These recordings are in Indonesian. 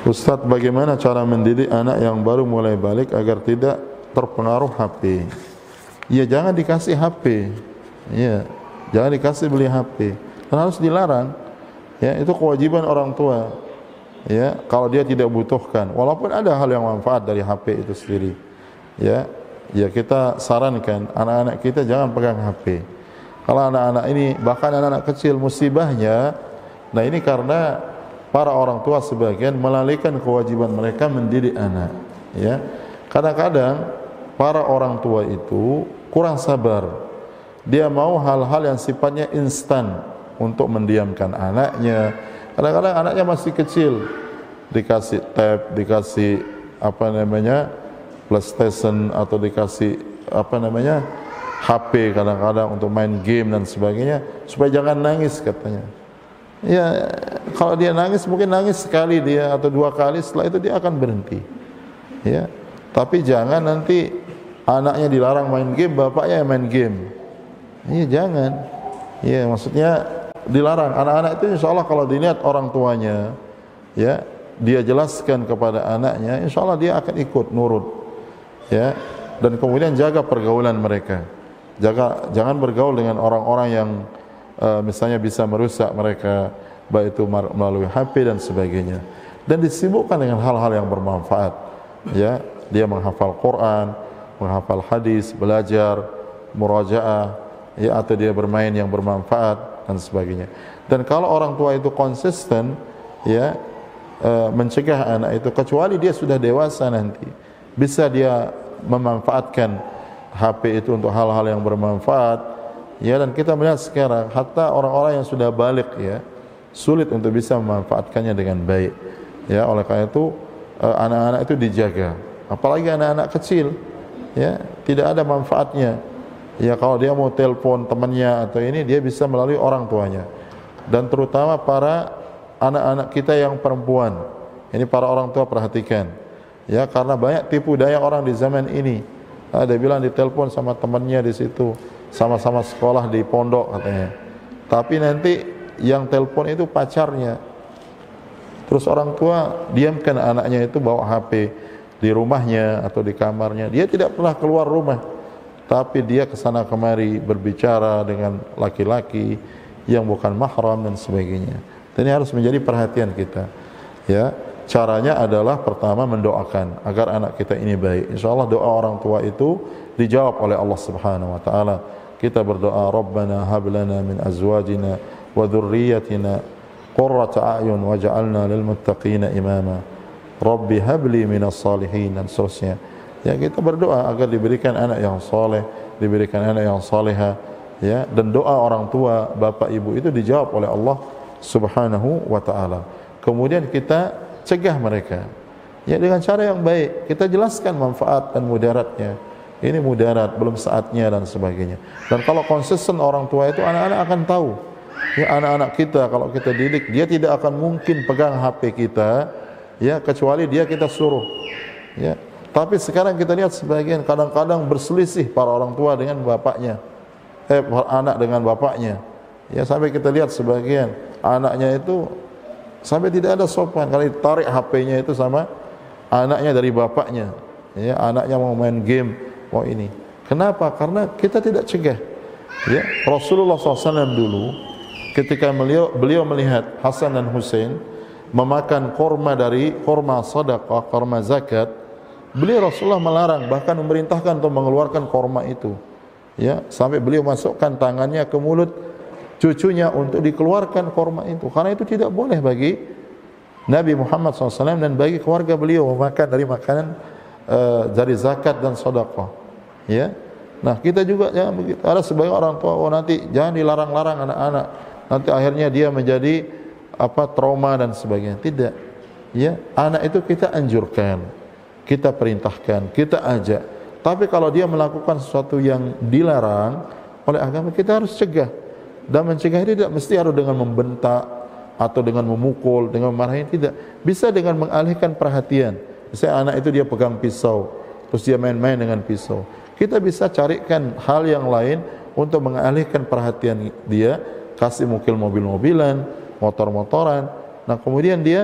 Ustadz, bagaimana cara mendidik anak yang baru mulai balik agar tidak terpengaruh HP? Ya jangan dikasih HP. Ya, jangan dikasih beli HP. Dan harus dilarang. Ya, itu kewajiban orang tua. Ya, kalau dia tidak butuhkan. Walaupun ada hal yang manfaat dari HP itu sendiri. Ya, ya kita sarankan anak-anak kita jangan pegang HP. Kalau anak-anak ini, bahkan anak-anak kecil, musibahnya, nah ini karena para orang tua sebagian melalaikan kewajiban mereka mendidik anak. Ya, kadang-kadang para orang tua itu kurang sabar. Dia mau hal-hal yang sifatnya instan untuk mendiamkan anaknya. Kadang-kadang anaknya masih kecil, dikasih tab, dikasih PlayStation atau dikasih HP kadang-kadang untuk main game dan sebagainya supaya jangan nangis katanya. Ya, kalau dia nangis mungkin nangis sekali dia atau dua kali, setelah itu dia akan berhenti. Ya, tapi jangan nanti anaknya dilarang main game, bapaknya yang main game. Iya, jangan. Ya, maksudnya dilarang. Anak-anak itu insyaallah kalau dilihat orang tuanya, ya, dia jelaskan kepada anaknya, insyaallah dia akan ikut nurut. Ya, dan kemudian jaga pergaulan mereka. Jangan bergaul dengan orang-orang yang misalnya bisa merusak mereka, baik itu melalui HP dan sebagainya, dan disibukkan dengan hal-hal yang bermanfaat. Ya, dia menghafal Quran, menghafal hadis, belajar, murajaah, ya, atau dia bermain yang bermanfaat dan sebagainya. Dan kalau orang tua itu konsisten, ya, mencegah anak itu, kecuali dia sudah dewasa nanti, bisa dia memanfaatkan HP itu untuk hal-hal yang bermanfaat. Ya, dan kita melihat sekarang hatta orang-orang yang sudah balik, ya, sulit untuk bisa memanfaatkannya dengan baik. Ya, oleh karena itu anak-anak itu dijaga, apalagi anak-anak kecil, ya, tidak ada manfaatnya. Ya, kalau dia mau telepon temannya atau ini, dia bisa melalui orang tuanya. Dan terutama para anak-anak kita yang perempuan, ini para orang tua perhatikan, ya, karena banyak tipu daya orang di zaman ini. Dia bilang ditelepon sama temannya di situ, sama-sama sekolah di pondok katanya. Tapi nanti yang telepon itu pacarnya. Terus orang tua diamkan anaknya itu bawa HP di rumahnya atau di kamarnya. Dia tidak pernah keluar rumah, tapi dia kesana kemari berbicara dengan laki-laki yang bukan mahram dan sebagainya. Dan ini harus menjadi perhatian kita. Ya, caranya adalah pertama mendoakan agar anak kita ini baik. Insyaallah doa orang tua itu dijawab oleh Allah Subhanahu wa taala. Kita berdoa, Rabbana hab lana min azwajina wa dhurriyyatina qurrata a'yun waj'alna lil muttaqina imama. Rabbi habli minas salihin, dan seterusnya. Ya, kita berdoa agar diberikan anak yang saleh, diberikan anak yang salihah, ya, dan doa orang tua, bapak ibu itu dijawab oleh Allah Subhanahu wa taala. Kemudian kita cegah mereka, ya, dengan cara yang baik. Kita jelaskan manfaat dan mudaratnya. Ini mudarat, belum saatnya dan sebagainya. Dan kalau konsisten orang tua itu, anak-anak akan tahu. Ya, anak-anak kita kalau kita didik, dia tidak akan mungkin pegang HP kita, ya, kecuali dia kita suruh. Ya. Tapi sekarang kita lihat sebagian kadang-kadang berselisih para orang tua dengan bapaknya, anak dengan bapaknya. Ya, sampai kita lihat sebagian anaknya itu sampai tidak ada sopan kalau ditarik HP-nya itu sama anaknya dari bapaknya. Ya, anaknya mau main game, mau ini. Kenapa? Karena kita tidak cegah. Ya, Rasulullah SAW dulu ketika beliau melihat Hasan dan Husain memakan korma dari korma sedekah, korma zakat, beliau Rasulullah melarang, bahkan memerintahkan untuk mengeluarkan korma itu. Ya, sampai beliau masukkan tangannya ke mulut cucunya untuk dikeluarkan korma itu, karena itu tidak boleh bagi Nabi Muhammad SAW dan bagi keluarga beliau memakan dari makanan dari zakat dan sedekah. Ya, nah kita juga jangan begitu. Ada sebagian orang tua, nanti jangan dilarang-larang anak-anak, nanti akhirnya dia menjadi trauma dan sebagainya. Tidak. Ya, anak itu kita anjurkan, kita perintahkan, kita ajak. Tapi kalau dia melakukan sesuatu yang dilarang oleh agama, kita harus cegah. Dan mencegah ini tidak mesti harus dengan membentak atau dengan memukul, dengan memarahi, tidak. Bisa dengan mengalihkan perhatian. Misalnya anak itu dia pegang pisau, terus dia main-main dengan pisau. Kita bisa carikan hal yang lain untuk mengalihkan perhatian dia, kasih mungkin mobil-mobilan, motor-motoran. Nah, kemudian dia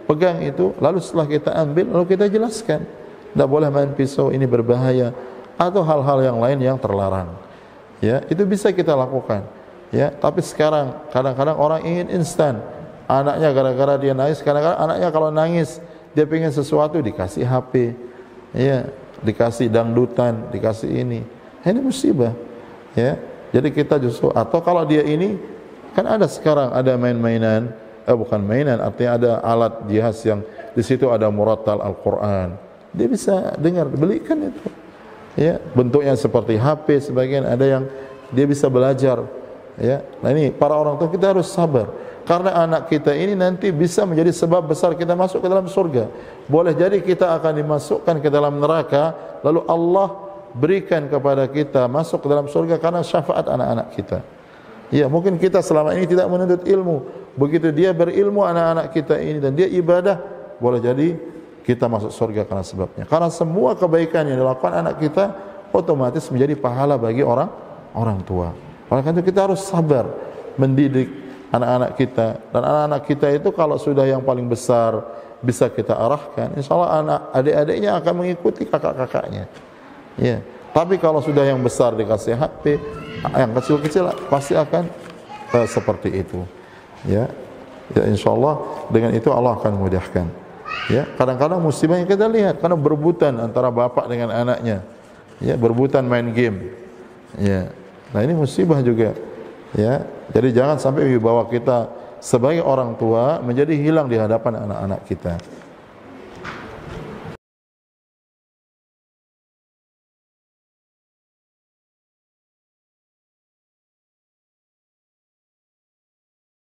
pegang itu, lalu setelah kita ambil, lalu kita jelaskan, tidak boleh main pisau, ini berbahaya, atau hal-hal yang lain yang terlarang. Ya, itu bisa kita lakukan. Ya, tapi sekarang kadang-kadang orang ingin instan. Anaknya gara-gara dia nangis, kadang-kadang anaknya kalau nangis dia pengen sesuatu dikasih HP, ya, dikasih dangdutan, dikasih ini. Ini musibah. Ya, jadi kita justru, atau kalau dia ini kan ada sekarang ada main-mainan, bukan mainan, artinya ada alat jihaz yang di situ ada murattal Al-Quran. Dia bisa dengar, belikan itu. Ya, bentuknya seperti HP, sebagian ada yang dia bisa belajar. Ya, nah ini para orang tua kita harus sabar, karena anak kita ini nanti bisa menjadi sebab besar kita masuk ke dalam surga. Boleh jadi kita akan dimasukkan ke dalam neraka, lalu Allah berikan kepada kita masuk ke dalam surga karena syafaat anak-anak kita. Ya, mungkin kita selama ini tidak menuntut ilmu, begitu dia berilmu anak-anak kita ini dan dia ibadah, boleh jadi kita masuk surga karena sebabnya. Karena semua kebaikan yang dilakukan anak kita otomatis menjadi pahala bagi orang tua. Oleh karena itu kita harus sabar mendidik anak-anak kita, dan anak-anak kita itu kalau sudah yang paling besar bisa kita arahkan, insya Allah anak adik-adiknya akan mengikuti kakak-kakaknya. Ya, tapi kalau sudah yang besar dikasih HP, yang kecil-kecil pasti akan seperti itu. Ya, ya insya Allah dengan itu Allah akan memudahkan. Ya, kadang-kadang musibah yang kita lihat karena berebutan antara bapak dengan anaknya. Ya, berebutan main game. Ya, nah ini musibah juga. Ya, jadi jangan sampai wibawa kita sebagai orang tua menjadi hilang di hadapan anak-anak kita.